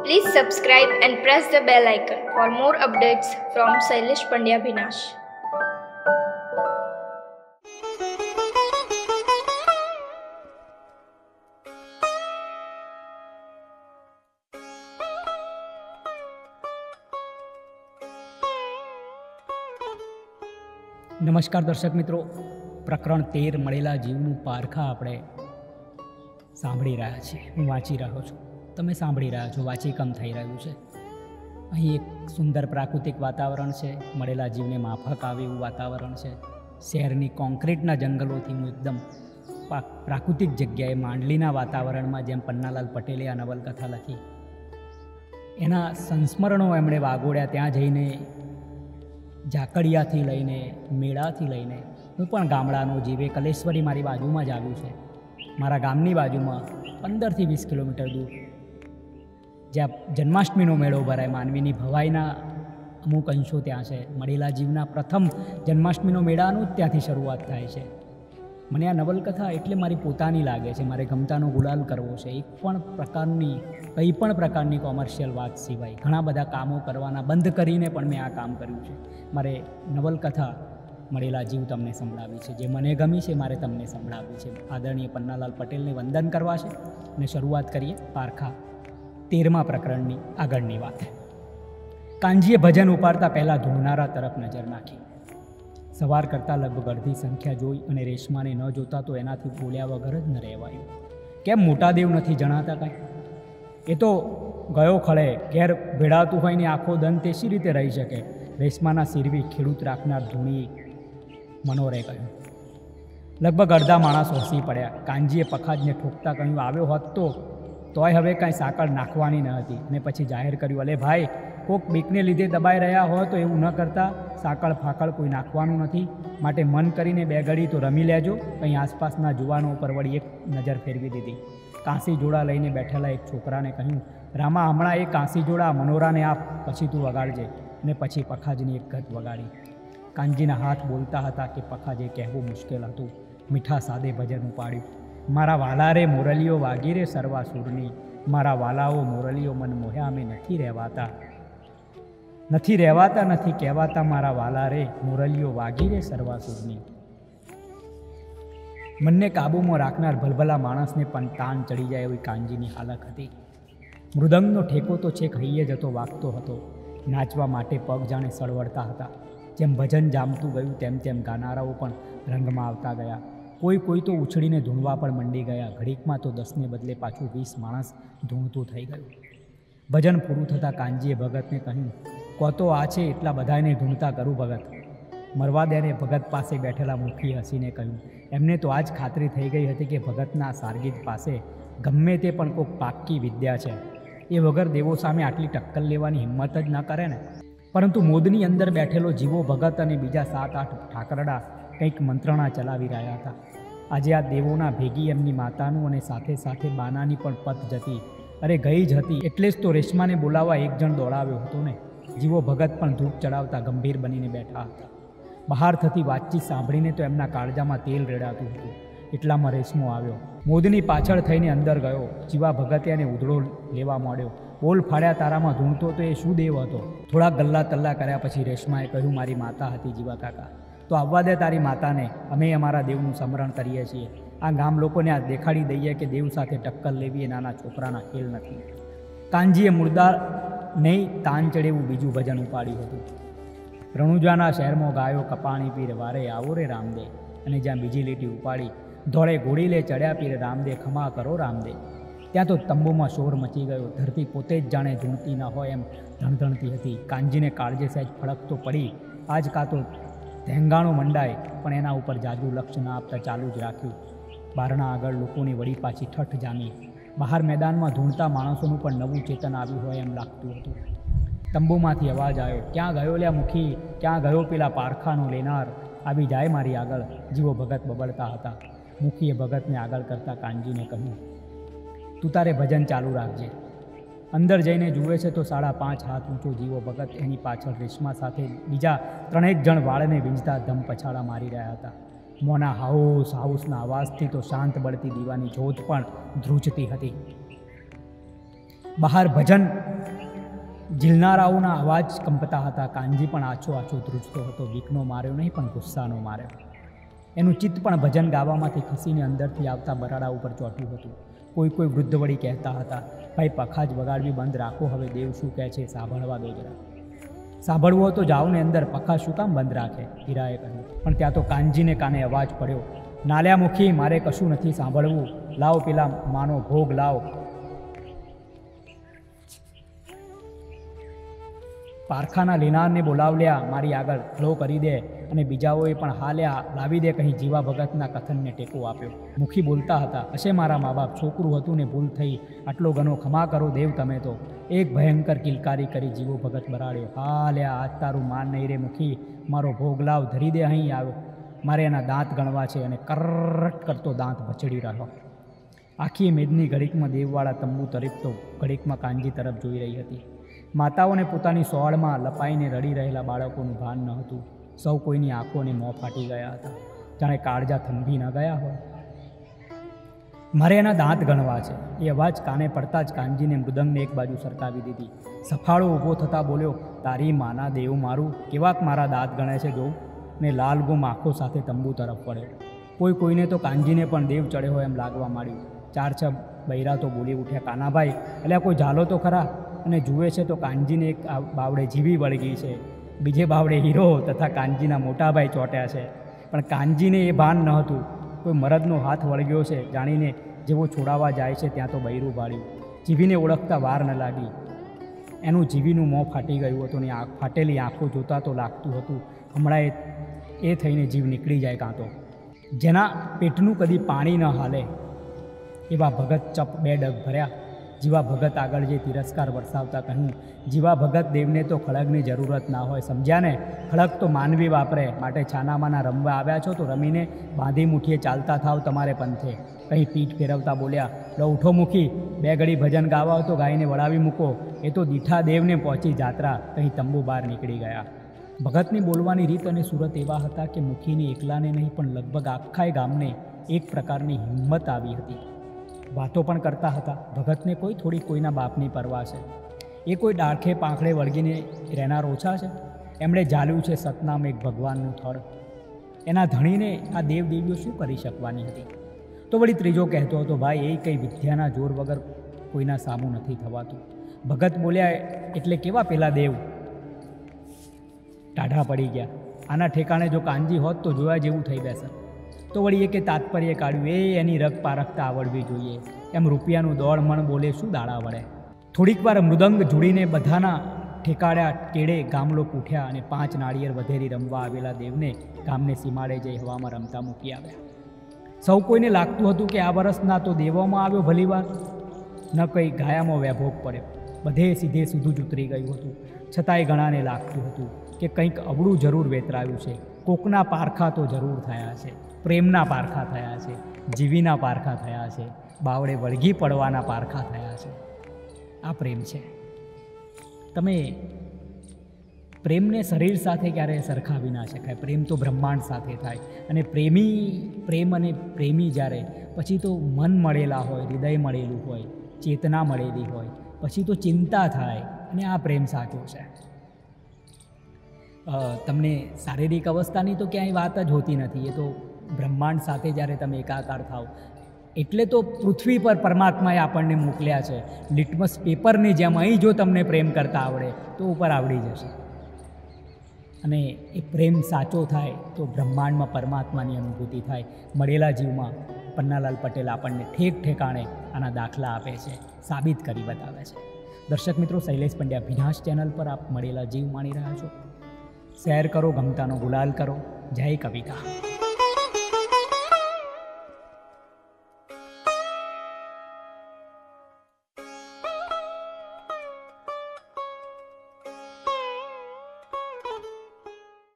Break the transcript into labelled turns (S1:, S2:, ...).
S1: Please subscribe and press the bell icon for more updates from Shailesh Pandya Bhinash.
S2: નમસ્કાર દર્શક મિત્રો, પ્રકરણ 13 મળેલા જીવનું પારખા આપણે સાંભળી રહ્યા છીએ. હું વાંચી રહ્યો છું, તમે સાંભળી રહ્યા છો, વાંચીકમ થઈ રહ્યું છે. અહીં એક સુંદર પ્રાકૃતિક વાતાવરણ છે, મળેલા જીવને માફક આવે એવું વાતાવરણ છે. શહેરની કોન્ક્રીટના જંગલોથી હું એકદમ પ્રાકૃતિક જગ્યાએ માંડલીના વાતાવરણમાં, જેમ પન્નાલાલ પટેલે આ નવલકથા લખી, એના સંસ્મરણો એમણે વાગોડ્યા. ત્યાં જઈને ઝાકડિયાથી લઈને મેળાથી લઈને હું પણ ગામડાનો જીવે. કલેશ્વરી મારી બાજુમાં જ આવ્યું છે, મારા ગામની બાજુમાં 15થી 20 કિલોમીટર દૂર, જ્યાં જન્માષ્ટમીનો મેળો ભરાય. માનવીની ભવાઈના અમુક અંશો ત્યાં છે. મળેલા જીવના પ્રથમ જન્માષ્ટમીનો મેળાનું જ ત્યાંથી શરૂઆત થાય છે. મને આ નવલકથા એટલે મારી પોતાની લાગે છે. મારે ગમતાનો ગુલાલ કરવો છે. કંઈ પણ પ્રકારની કોમર્શિયલ વાત સિવાય ઘણા બધા કામો કરવાના બંધ કરીને પણ મેં આ કામ કર્યું છે. મારે નવલકથા મળેલા જીવ તમને સંભળાવી છે. જે મને ગમી છે મારે તમને સંભળાવી છે. આદરણીય પન્નાલાલ પટેલને વંદન કરવા છે અને શરૂઆત કરીએ પારખા 13મા પ્રકરણની આગળની વાત. કાનજીએ ભજન ઉપાડતા પહેલાં ધૂળનારા તરફ નજર નાખી. સવાર કરતાં લગભગ અડધી સંખ્યા જોઈ અને રેશમાને ન જોતા તો એનાથી બોલ્યા વગર જ ન રહેવાયું. કેમ મોટા દેવ નથી જણાતા કાંઈ? એ તો ગયો ખળે, ઘેર ભેળાતું હોય ને આખો દન તે શી રીતે રહી શકે? રેશમાના સિરવી ખેડૂત રાખનાર ધૂણી મનોરે કહ્યું. લગભગ અડધા માણસ હસી પડ્યા. કાનજીએ પખાજને ઠોકતા કહ્યું, આવ્યો હોત તોય હવે કાંઈ સાંકળ નાખવાની ન હતી. અને પછી જાહેર કર્યું, અલે ભાઈ, કોક બીકને લીધે દબાઈ રહ્યા હોય તો એવું ન કરતા. સાંકળ ફાકળ કોઈ નાખવાનું નથી, માટે મન કરીને 2 ઘડી તો રમી લેજો. કંઈ આસપાસના જુવાનો ઉપર વળી એક નજર ફેરવી દીધી. કાંસી જોડા લઈને બેઠેલા એક છોકરાને કહ્યું, રામા, હમણાં એ કાંસી જોડા મનોરાને આપ, પછી તું વગાડજે. અને પછી પખાજની એક ગત વગાડી. કાનજીના હાથ બોલતા હતા કે પખાજે કહેવું મુશ્કેલ હતું. મીઠા સાદે ભજન ઉપાડ્યું. મારા વાલા રે મોરલીઓ વાગી રે સરવા સૂરની, મારા વાલાઓ મોરલીઓ મન મોહ્યા અમે નથી રહેવાતા, નથી કહેવાતા, મારા વાલા રે મોરલીઓ વાગી રે સરવા સૂરની. મનને કાબૂમાં રાખનાર ભલભલા માણસને પણ તાન ચડી જાય એવી કાનજીની હાલત હતી. મૃદંગનો ઠેકો તો છેક હૈયે જતો વાગતો હતો. નાચવા માટે પગ જાણે સળવડતા હતા. જેમ ભજન જામતું ગયું તેમ ગાનારાઓ પણ રંગમાં આવતા ગયા. કોઈ તો ઉછળીને ધૂણવા પણ મંડી ગયા. ઘડીકમાં તો 10ને બદલે પાછું 20 માણસ ધૂણતું થઈ ગયું. ભજન પૂરું થતાં કાનજીએ ભગતને કહ્યું, કોતો આ છે એટલા બધાને ધૂણતા કરું ભગત. મરવા દેને. ભગત પાસે બેઠેલા મુખી હસીને કહ્યું. એમને તો આજ ખાતરી થઈ ગઈ હતી કે ભગતના સારગીત પાસે ગમે તે પણ કોઈક પાક્કી વિદ્યા છે. એ વગર દેવો સામે આટલી ટક્કર લેવાની હિંમત જ ન કરે ને. પરંતુ મોદની અંદર બેઠેલો જીવો ભગત અને બીજા 7-8 ઠાકરડા કંઈક મંત્રણા ચલાવી રહ્યા હતા. આજે આ દેવોના ભેગી એમની માતાનું અને સાથે બાનાની પણ પત જતી, ગઈ જ હતી. એટલે જ તો રેશમાને બોલાવવા એક જણ દોડાવ્યો હતો ને. જીવો ભગત પણ ધૂપ ચડાવતા ગંભીર બનીને બેઠા હતા. બહાર થતી વાતચીત સાંભળીને તો એમના કાળજામાં તેલ રેડાતું હતું. એટલામાં રેશમો આવ્યો. મોદની પાછળ થઈને અંદર ગયો. જીવા ભગતે એને ઉધડો લેવા માંડ્યો. બોલ ફાડ્યા, તારામાં ધૂણતો તો એ શું દેવ હતો? થોડા ગલ્લા તલ્લા કર્યા પછી રેશમાએ કહ્યું, મારી માતા હતી જીવા કાકા. તો આવવા દે તારી માતાને, અમે અમારા દેવનું સ્મરણ કરીએ છીએ. આ ગામ લોકોને આ દેખાડી દઈએ કે દેવ સાથે ટક્કર લેવી એ નાના છોકરાના ખેલ નથી. કાનજીએ મુર્દાર નહીં તાન ચડેવું બીજું ભજન ઉપાડ્યું હતું. રણુજાના શહેરમાં ગાયો કપાણી પીર વારે આવો રે રામદે. અને જ્યાં બીજી લીટી ઉપાડી, ધોળે ઘોડી લે ચડ્યા પીર રામદે, ખમા કરો રામદે. ત્યાં તો તંબુમાં શોર મચી ગયો. ધરતી પોતે જ જાણે ધૂણતી ન હોય એમ ધણધણતી હતી. કાનજીને કાળજે સહેજ ફળક તો પડી. આજ કાં તો ધેંગાણો મંડાય, પણ એના ઉપર જાજુ લક્ષ્ય ન આપતા ચાલુ જ રાખ્યું. બારણા આગળ લોકોની વળી પાછી ઠઠ જામી. બહાર મેદાનમાં ધૂણતા માણસોનું પણ નવું ચેતન આવ્યું હોય એમ લાગતું હતું. તંબુમાંથી અવાજ આવ્યો, ક્યાં ગયો લ્યા મુખી, ક્યાં ગયો પેલા પારખાનો લેનાર? આવી જાય મારી આગળ. જીવો ભગત બબડતા હતા. મુખીએ ભગતને આગળ કરતા કાનજીને કહ્યું, તું તારે ભજન ચાલુ રાખજે. અંદર જઈને જુએ છે તો 5.5 હાથ ઊંચો જીવો ભગત, એની પાછળ રેશમા સાથે બીજા 3 જણ વાળને વીંઝતા ધમ પછાડા મારી રહ્યા હતા. મોના હાઉસના અવાજથી તો શાંત બળતી દીવાની જ્યોત પણ ધ્રુજતી હતી. બહાર ભજન ઝીલનારાઓના અવાજ કંપતા હતા. કાનજી પણ આછો આછો ધ્રુજતો હતો. બીકનો માર્યો નહીં, પણ ગુસ્સાનો માર્યો. એનું ચિત્ત પણ ભજન ગાવામાંથી ખસીને અંદરથી આવતા બરાડા ઉપર ચોંટ્યું હતું. કોઈ વૃદ્ધ વળી કહેતા હતા, ભાઈ પખાજ વગાડવી બંધ રાખો, હવે દેવ શું કહે છે સાંભળવા દો જરા. સાંભળવો તો જાઓ ને અંદર, પખા શું કામ બંધ રાખે, હીરાએ કહ્યું. પણ ત્યાં તો કાનજીને કાને અવાજ પડ્યો, નાલ્યામુખી, મારે કશું નથી સાંભળવું, લાવ પેલા માનો ભોગ લાવ. પારખાના લીનારને બોલાવલ્યા, મારી આગળ ફ્લો કરી દે, અને બીજાઓએ પણ હાલ્યા લાવી દે, કહી જીવા ભગતના કથનને ટેકો આપ્યો. મુખી બોલતા હતા, હશે મારા મા બાપ, છોકરું હતું ને ભૂલ થઈ, આટલો ઘણો ખમા કરો દેવ તમે તો. એક ભયંકર કિલકારી કરી જીવો ભગત બરાડ્યો, હાલ્યા આજ તારું માન નહીં રે મુખી, મારો ભોગ લાવ, ધરી દે અહીં આવ્યો, મારે એના દાંત ગણવા છે. અને કરટ કરતો દાંત ભચડી રહ્યો. આખી મેદની ઘડીકમાં દેવવાળા તંબુ તરફતો ઘડીકમાં કાનજી તરફ જોઈ રહી હતી. માતાઓને પોતાની સોળમાં લપાઈને રડી રહેલા બાળકોનું ભાન ન હતું. સૌ કોઈની આંખો અને મોં ફાટી ગયા હતા, જાણે કાળજા થંભી ન ગયા હોય. મારે એના દાંત ગણવા છે. એ અવાજ કાને પડતા જ કાનજીને મૃદંગને એક બાજુ સરકાવી દીધી. સફાળો ઊભો થતાં બોલ્યો, તારી માના દેવ મારું, કેવાક મારા દાંત ગણે છે જોઉં. ને લાલગુમ આંખો સાથે તંબુ તરફ પડ્યો. કોઈને તો કાનજીને પણ દેવ ચડે હોય એમ લાગવા માંડ્યું. 4-6 બૈરા તો બોલી ઉઠ્યા, કાનાભાઈ એટલે કોઈ ઝાલો તો ખરા. અને જુએ છે તો કાનજીને એક બાવડે જીવી વળગી છે, બીજે બાવડે હીરો તથા કાનજીના મોટાભાઈ ચોંટ્યા છે. પણ કાનજીને એ ભાન ન હતું. કોઈ મરદનો હાથ વળગ્યો છે જાણીને જેવો છોડાવવા જાય છે ત્યાં તો બૈરું ભાળ્યું. જીવીને ઓળખતા વાર ન લાગી. એનું જીવીનું મોં ફાટી ગયું હતું ને ફાટેલી આંખો જોતાં તો લાગતું હતું હમણાં એ થઈને જીવ નીકળી જાય. કાં તો જેના પેટનું કદી પાણી ન હાલે એવા ભગત ચપ 2 ડગ ભર્યા. જીવા ભગત આગળ જે તિરસ્કાર વરસાવતા કહ્યું, જીવા ભગત દેવને તો ખડગની જરૂરત ના હોય, સમજ્યા ને? ખડગ તો માનવી વાપરે, માટે છાનામાના રમવા આવ્યા છો તો રમીને બાંધી મુઠીએ ચાલતા થાવ તમારે પંથે. કંઈ પીઠ ફેરવતા બોલ્યા, લો ઉઠો મૂકી, 2 ઘડી ભજન ગાવા તો ગાયને વળાવી મૂકો, એ તો દીઠા દેવને પહોંચી જાત્રા. કંઈ તંબુ બહાર નીકળી ગયા. ભગતની બોલવાની રીત અને સુરત એવા હતા કે મુખીની એકલાને નહીં પણ લગભગ આખાય ગામને એક પ્રકારની હિંમત આવી હતી. વાતો પણ કરતા હતા. ભગતને થોડી કોઈના બાપની પરવા છે. એ કોઈ ડાળખે પાંખડે વળગીને રહેનાર ઓછા છે. એમણે ઝાલ્યું છે સતનામ એક ભગવાનનું થળ. એના ધણીને આ દેવદેવીઓ શું કરી શકવાની હતી? તો વળી ત્રીજો કહેતો હતો, ભાઈ એ કંઈ વિદ્યાના જોર વગર કોઈના સામું નથી થવાતું. ભગત બોલ્યા, એટલે કેવા પેલા દેવ? ટાઢા પડી ગયા. આના ઠેકાણે જો કાનજી હોત તો જોયા જેવું થઈ બેસે. તો વળી એ કે તાત્પર્ય કાઢ્યું, એ એની રગ પારખતા આવડવી જોઈએ. એમ રૂપિયાનું દોડ મણ બોલે શું દાડા વળે? થોડીક વાર મૃદંગ જોડીને બધાના ઠેકાડ્યા કેળે ગામ લોકો ઉઠ્યા અને 5 નાળિયેર વધેરી રમવા આવેલા દેવને ગામને સીમાડે જઈ હવામાં રમતા મૂકી આવ્યા. સૌ કોઈને લાગતું હતું કે આ વર્ષના તો દેવામાં આવ્યો ભલીવાર, ન કંઈ ગાયામાં વૈભોગ પડ્યો. બધે સીધે સીધું જ ઉતરી ગયું હતું. છતાંય ઘણાને લાગતું હતું કે કંઈક અવળું જરૂર વેતરાયું છે. કોકના પારખા તો જરૂર થયા છે. પ્રેમના પારખા થયા છે, જીવીના પારખા થયા છે, બાવડે વળગી પડવાના પારખા થયા છે. આ પ્રેમ છે. તમે પ્રેમને શરીર સાથે ક્યારેય સરખાવી ના શકાય. પ્રેમ તો બ્રહ્માંડ સાથે થાય. અને પ્રેમ અને પ્રેમી જ્યારે પછી તો મન મળેલા હોય, હૃદય મળેલું હોય, ચેતના મળેલી હોય, પછી તો ચિંતા થાય. અને આ પ્રેમ સાચો છે. તમને શારીરિક અવસ્થાની તો ક્યાંય વાત જ હોતી નથી. એ તો બ્રહ્માંડ સાથે જ્યારે તમે એકાકાર થાવ એટલે તો પૃથ્વી પર પરમાત્માએ આપણને મોકલ્યા છે. લિટમસ પેપરની જેમ અહીં જો તમને પ્રેમ કરતા આવડે તો ઉપર આવડી જશે. અને એ પ્રેમ સાચો થાય તો બ્રહ્માંડમાં પરમાત્માની અનુભૂતિ થાય. મળેલા જીવમાં પન્નાલાલ પટેલ આપણને ઠેકાણે આના દાખલા આપે છે, સાબિત કરી બતાવે છે. દર્શક મિત્રો, શૈલેષ પંડ્યા ભીનાશ ચેનલ પર આપ મળેલા જીવ માણી રહ્યા છો. શેર કરો, ગમતાનો ગુલાલ કરો. જય કવિતા.